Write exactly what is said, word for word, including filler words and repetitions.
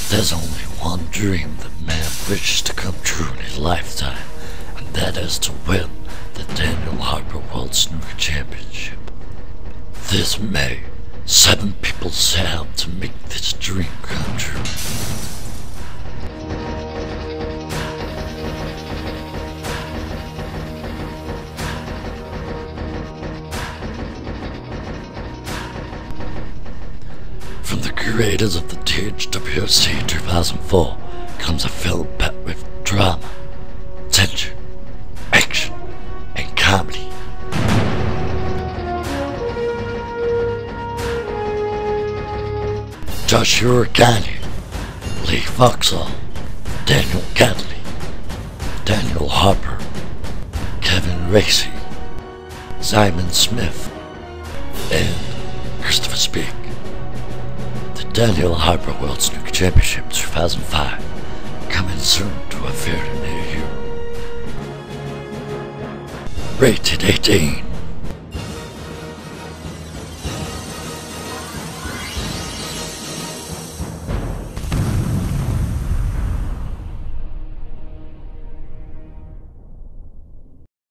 There's only one dream that man wishes to come true in his lifetime, and that is to win the Daniel Harper World Snooker Championship. This May, seven people set out to make this dream come true. From the creators of the D H W S C two thousand four comes a film packed with drama, tension, action, and comedy. Joshua Gatley, Lee Foxall, Daniel Gatley, Daniel Harper, Kevin Racy, Simon Smith, and Christopher Speak. The Daniel Harper World Snooker Championship two thousand five, coming soon to a theater near you. Rated eighteen.